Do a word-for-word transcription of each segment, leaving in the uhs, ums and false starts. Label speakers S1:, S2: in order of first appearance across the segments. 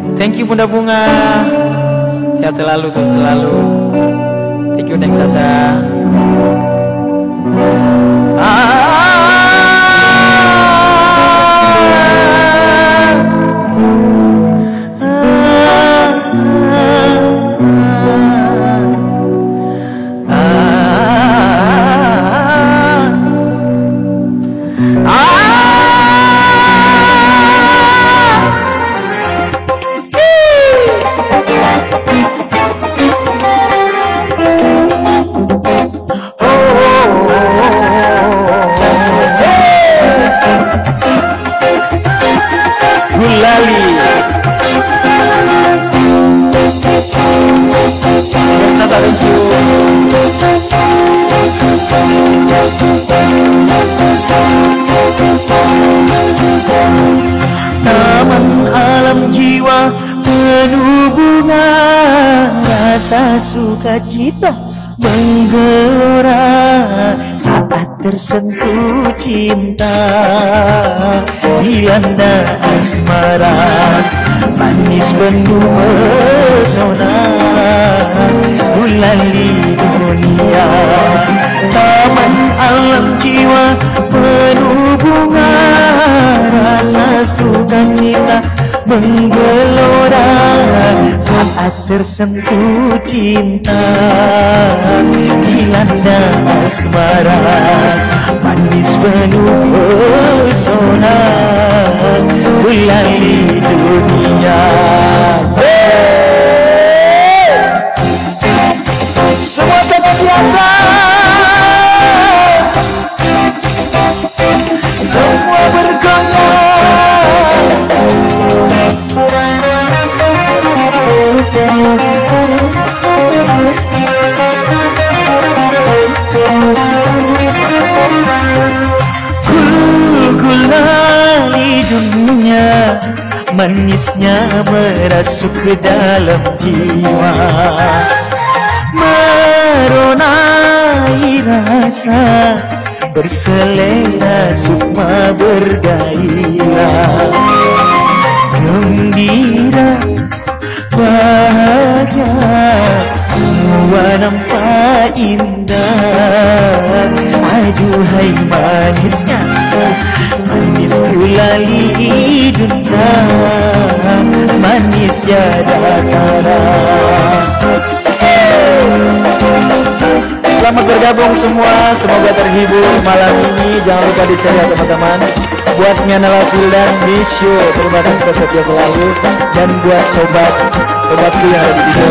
S1: Thank you Bunda Bunga. Sehat selalu, sukses selalu. Thank you Neng Sasa. Ah.
S2: Taman alam jiwa penuh bunga, rasa sukacita menggelora saat tersentuh cinta, dilanda asmara manis penuh pesona, gulali dunia. Taman alam jiwa penuh bunga, rasa sukacita menggelora saat tersentuh cinta, dilanda asmara manis penuh pesona, gulali dunia. Semua tetap biasa, semua bergoyang. Gulali dunia, manisnya merasuk ke dalam jiwa, meronai rasa berselera sukma bergairah, gembira bahagia semua nampak indah. Aduhai manisnya, manis gulali dunia, manis tiada tara. Selamat bergabung semua, semoga terhibur malam ini. Jangan lupa di share ya teman-teman. Buat Nyana Fildan, miss you, terima kasih setia selalu. Dan buat sobat sobatku yang ada di video,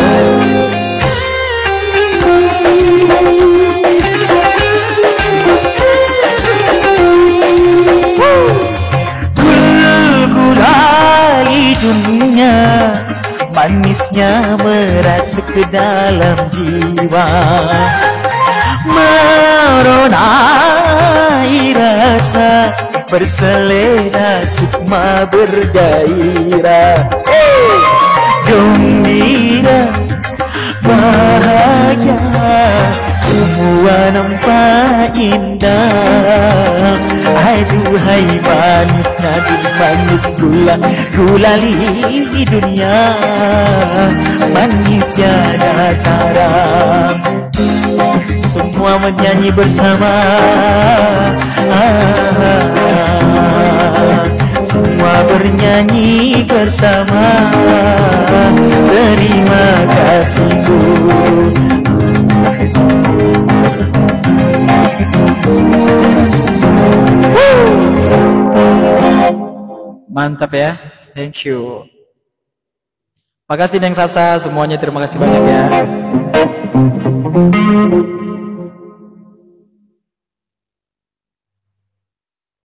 S2: gul-gulali dunia, manisnya merasuk ke dalam jiwa, meronai rasa berselera sukma bergairah, gembira bahagia semua nampak indah. Aduhai manis nadi manis gula gulali dunia, manis tiada tara. Semua menyanyi bersama, ah, semua bernyanyi bersama. Terima kasihku.
S1: mantap ya, thank you. Makasih Neng Sasa, semuanya terima kasih banyak ya.